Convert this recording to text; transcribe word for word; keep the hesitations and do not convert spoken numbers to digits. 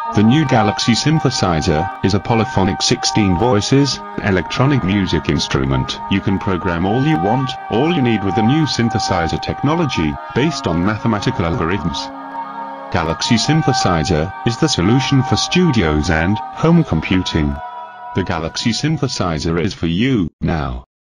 The new Galaxy Synthesizer is a polyphonic sixteen voices, electronic music instrument. You can program all you want, all you need with the new synthesizer technology, based on mathematical algorithms. Galaxy Synthesizer is the solution for studios and home computing. The Galaxy Synthesizer is for you now.